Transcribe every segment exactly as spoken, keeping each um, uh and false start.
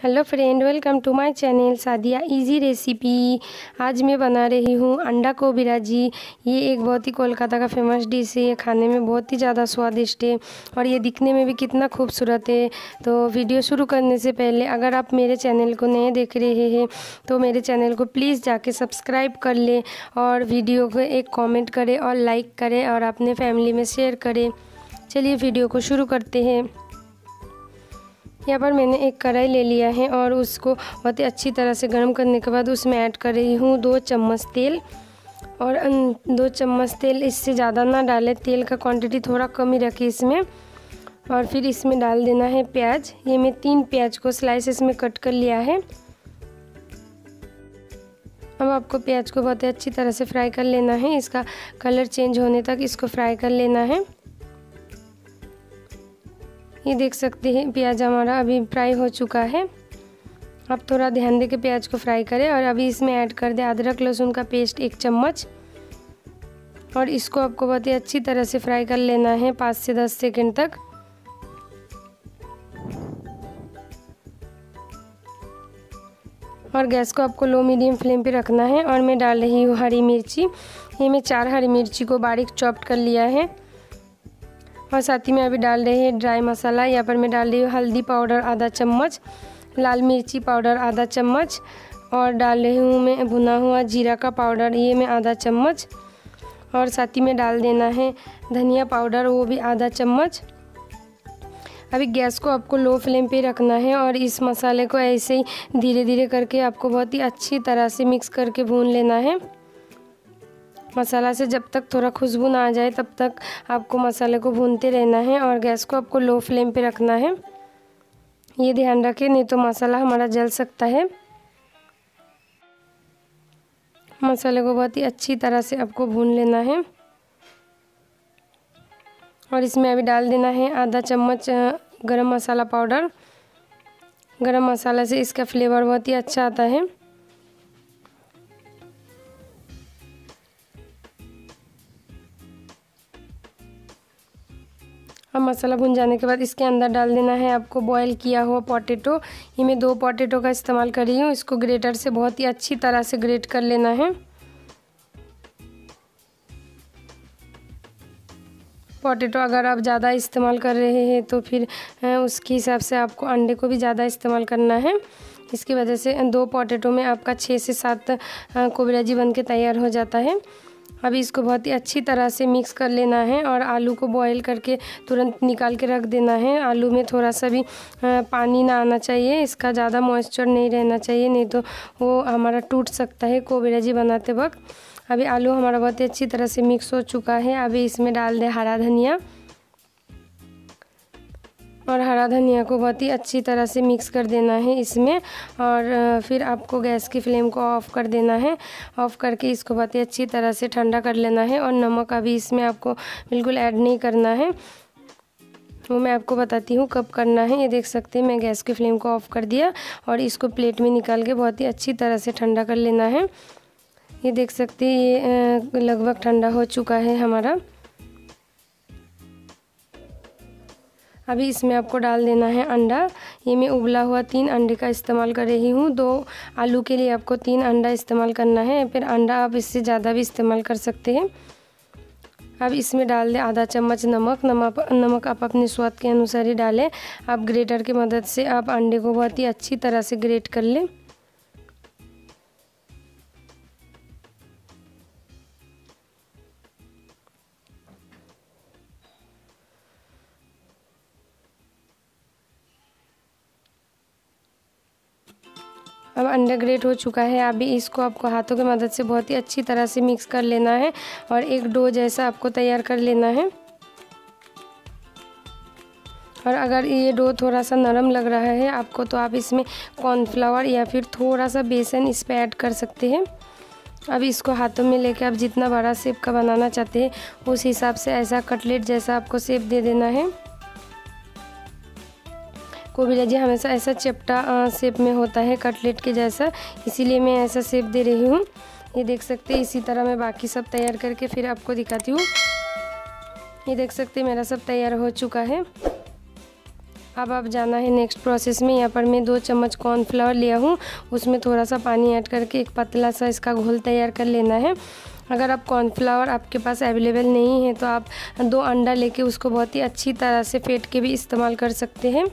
Hello friend, welcome to my channel Sadia easy recipe. आज मैं बना रही हूँ अंडा गोभी भाजी। ये एक बहुत ही कोलकाता का फेमस डिश है। ये खाने में बहुत ही ज़्यादा स्वादिष्ट है और ये दिखने में भी कितना खूबसूरत है। तो वीडियो शुरू करने से पहले अगर आप मेरे चैनल को नए देख रहे हैं तो मेरे चैनल को प्लीज़ जाके सब्सक्राइब कर लें और वीडियो को एक कॉमेंट करें और लाइक करें और अपने फैमिली में शेयर करें। चलिए वीडियो को शुरू करते हैं। यहाँ पर मैंने एक कढ़ाई ले लिया है और उसको बहुत ही अच्छी तरह से गर्म करने के बाद उसमें ऐड कर रही हूँ दो चम्मच तेल। और दो चम्मच तेल, इससे ज़्यादा ना डालें, तेल का क्वांटिटी थोड़ा कम ही रखें इसमें। और फिर इसमें डाल देना है प्याज। ये मैं तीन प्याज को स्लाइसेस में कट कर लिया है। अब आपको प्याज को बहुत ही अच्छी तरह से फ्राई कर लेना है। इसका कलर चेंज होने तक इसको फ्राई कर लेना है। ये देख सकते हैं प्याज हमारा अभी फ्राई हो चुका है। अब थोड़ा ध्यान दे के प्याज को फ्राई करें। और अभी इसमें ऐड कर दे अदरक लहसुन का पेस्ट एक चम्मच। और इसको आपको बहुत ही अच्छी तरह से फ्राई कर लेना है पाँच से दस सेकंड तक। और गैस को आपको लो मीडियम फ्लेम पे रखना है। और मैं डाल रही हूँ हरी मिर्ची। ये मैं चार हरी मिर्ची को बारीक चॉप्ड कर लिया है। और साथ ही में अभी डाल रहे हैं ड्राई मसाला। यहाँ पर मैं डाल रही हूँ हल्दी पाउडर आधा चम्मच, लाल मिर्ची पाउडर आधा चम्मच, और डाल रही हूँ मैं भुना हुआ जीरा का पाउडर, ये मैं आधा चम्मच। और साथ ही में डाल देना है धनिया पाउडर, वो भी आधा चम्मच। अभी गैस को आपको लो फ्लेम पे रखना है और इस मसाले को ऐसे ही धीरे धीरे करके आपको बहुत ही अच्छी तरह से मिक्स करके भून लेना है। मसाला से जब तक थोड़ा खुशबू ना आ जाए तब तक आपको मसाले को भूनते रहना है। और गैस को आपको लो फ्लेम पे रखना है। ये ध्यान रखें, नहीं तो मसाला हमारा जल सकता है। मसाले को बहुत ही अच्छी तरह से आपको भून लेना है। और इसमें अभी डाल देना है आधा चम्मच गरम मसाला पाउडर। गरम मसाला से इसका फ्लेवर बहुत ही अच्छा आता है। अब मसाला भुन जाने के बाद इसके अंदर डाल देना है आपको बॉईल किया हुआ पोटैटो। ये मैं दो पोटैटो का इस्तेमाल कर रही हूँ। इसको ग्रेटर से बहुत ही अच्छी तरह से ग्रेट कर लेना है। पोटैटो अगर आप ज़्यादा इस्तेमाल कर रहे हैं तो फिर उसके हिसाब से आपको अंडे को भी ज़्यादा इस्तेमाल करना है। इसकी वजह से दो पोटैटो में आपका छः से सात गोभी भाजी बन के तैयार हो जाता है। अभी इसको बहुत ही अच्छी तरह से मिक्स कर लेना है और आलू को बॉईल करके तुरंत निकाल के रख देना है। आलू में थोड़ा सा भी पानी ना आना चाहिए, इसका ज़्यादा मॉइस्चर नहीं रहना चाहिए, नहीं तो वो हमारा टूट सकता है गोभी भाजी बनाते वक्त। अभी आलू हमारा बहुत ही अच्छी तरह से मिक्स हो चुका है। अभी इसमें डाल दें हरा धनिया। और हरा धनिया को बहुत ही अच्छी तरह से मिक्स कर देना है इसमें। और फिर आपको गैस की फ्लेम को ऑफ़ कर देना है। ऑफ़ करके इसको बहुत ही अच्छी तरह से ठंडा कर लेना है। और नमक अभी इसमें आपको बिल्कुल ऐड नहीं करना है, वो मैं आपको बताती हूँ कब करना है। ये देख सकते हैं मैं गैस की फ्लेम को ऑफ़ कर दिया और इसको प्लेट में निकाल के बहुत ही अच्छी तरह से ठंडा कर लेना है। ये देख सकते हैं ये लगभग ठंडा हो चुका है हमारा। अभी इसमें आपको डाल देना है अंडा। ये मैं उबला हुआ तीन अंडे का इस्तेमाल कर रही हूँ। दो आलू के लिए आपको तीन अंडा इस्तेमाल करना है, फिर अंडा आप इससे ज़्यादा भी इस्तेमाल कर सकते हैं। अब इसमें डाल दें आधा चम्मच नमक। नमक नमक आप अपने स्वाद के अनुसार ही डालें। आप ग्रेटर की मदद से आप अंडे को बहुत ही अच्छी तरह से ग्रेट कर लें। अब अंडा ग्रेट हो चुका है। अभी इसको आपको हाथों की मदद से बहुत ही अच्छी तरह से मिक्स कर लेना है और एक डो जैसा आपको तैयार कर लेना है। और अगर ये डो थोड़ा सा नरम लग रहा है आपको तो आप इसमें कॉर्नफ्लावर या फिर थोड़ा सा बेसन इस पर ऐड कर सकते हैं। अब इसको हाथों में लेकर आप जितना बड़ा शेप का बनाना चाहते हैं उस हिसाब से ऐसा कटलेट जैसा आपको शेप दे देना है। गोभी भाजी हमेशा ऐसा चपटा शेप में होता है कटलेट के जैसा, इसीलिए मैं ऐसा शेप दे रही हूँ। ये देख सकते हैं। इसी तरह मैं बाकी सब तैयार करके फिर आपको दिखाती हूँ। ये देख सकते हैं मेरा सब तैयार हो चुका है। अब आप जाना है नेक्स्ट प्रोसेस में। यहाँ पर मैं दो चम्मच कॉर्नफ्लावर लिया हूँ, उसमें थोड़ा सा पानी ऐड करके एक पतला सा इसका घोल तैयार कर लेना है। अगर आप कॉर्नफ्लावर आपके पास अवेलेबल नहीं है तो आप दो अंडा लेके उसको बहुत ही अच्छी तरह से फेंट के भी इस्तेमाल कर सकते हैं।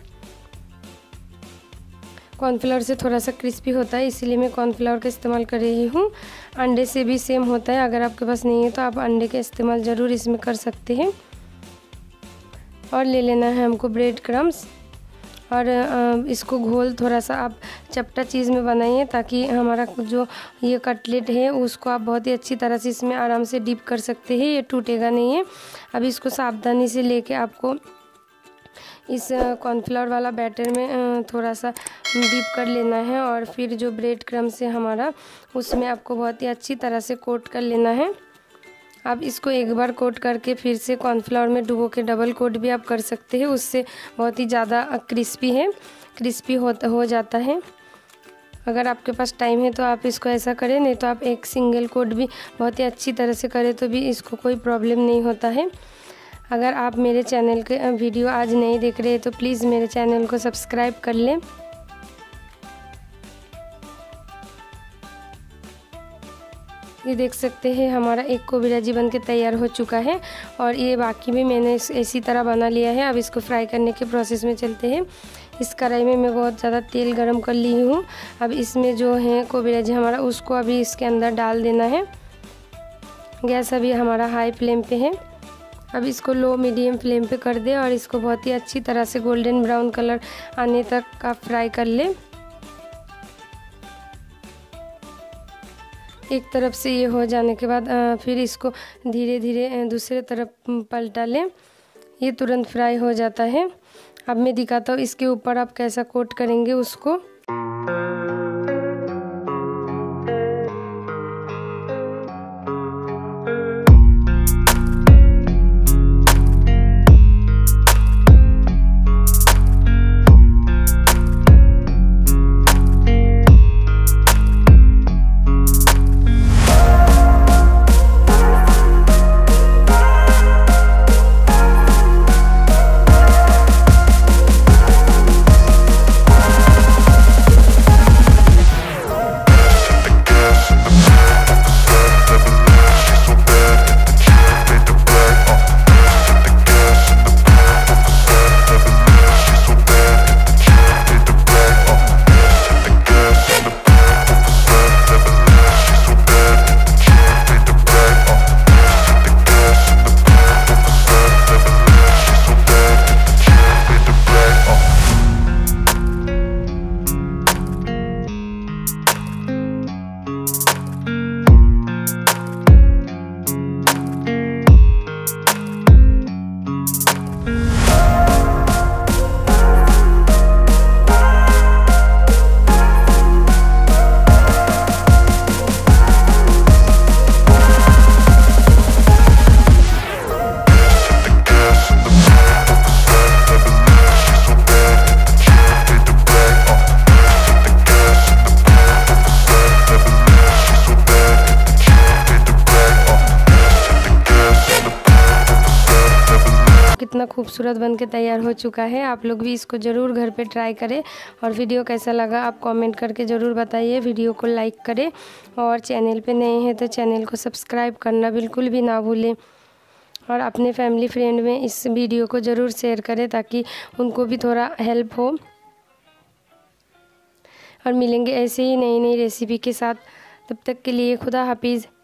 कॉर्नफ्लावर से थोड़ा सा क्रिस्पी होता है, इसीलिए मैं कॉर्नफ्लावर का इस्तेमाल कर रही हूँ। अंडे से भी सेम होता है, अगर आपके पास नहीं है तो आप अंडे का इस्तेमाल ज़रूर इसमें कर सकते हैं। और ले लेना है हमको ब्रेड क्रम्स, और इसको घोल थोड़ा सा आप चपटा चीज़ में बनाइए ताकि हमारा जो ये कटलेट है उसको आप बहुत ही अच्छी तरह से इसमें आराम से डिप कर सकते हैं, ये टूटेगा नहीं है। अब इसको सावधानी से लेके आपको इस कॉर्नफ्लावर वाला बैटर में थोड़ा सा डिप कर लेना है, और फिर जो ब्रेड क्रम्स है हमारा उसमें आपको बहुत ही अच्छी तरह से कोट कर लेना है। आप इसको एक बार कोट करके फिर से कॉर्नफ्लावर में डुबो के डबल कोट भी आप कर सकते हैं, उससे बहुत ही ज़्यादा क्रिस्पी है क्रिस्पी हो हो जाता है। अगर आपके पास टाइम है तो आप इसको ऐसा करें, नहीं तो आप एक सिंगल कोट भी बहुत ही अच्छी तरह से करें तो भी इसको कोई प्रॉब्लम नहीं होता है। अगर आप मेरे चैनल के वीडियो आज नहीं देख रहे तो प्लीज़ मेरे चैनल को सब्सक्राइब कर लें। ये देख सकते हैं हमारा एक कोबिराजी बन के तैयार हो चुका है, और ये बाकी भी मैंने इसी तरह बना लिया है। अब इसको फ्राई करने के प्रोसेस में चलते हैं। इस कढ़ाई में मैं बहुत ज़्यादा तेल गरम कर ली हूँ। अब इसमें जो है कोबिराजी हमारा उसको अभी इसके अंदर डाल देना है। गैस अभी हमारा हाई फ्लेम पे है। अब इसको लो मीडियम फ्लेम पे कर दे और इसको बहुत ही अच्छी तरह से गोल्डन ब्राउन कलर आने तक आप फ्राई कर ले। एक तरफ से ये हो जाने के बाद फिर इसको धीरे धीरे दूसरे तरफ पलटा लें, ये तुरंत फ्राई हो जाता है। अब मैं दिखाता हूँ इसके ऊपर आप कैसा कोट करेंगे उसको। कितना खूबसूरत बन के तैयार हो चुका है। आप लोग भी इसको ज़रूर घर पे ट्राई करें, और वीडियो कैसा लगा आप कमेंट करके ज़रूर बताइए। वीडियो को लाइक करें, और चैनल पे नए हैं तो चैनल को सब्सक्राइब करना बिल्कुल भी ना भूलें, और अपने फैमिली फ्रेंड में इस वीडियो को ज़रूर शेयर करें ताकि उनको भी थोड़ा हेल्प हो। और मिलेंगे ऐसे ही नई नई रेसिपी के साथ, तब तक के लिए खुदा हाफिज़।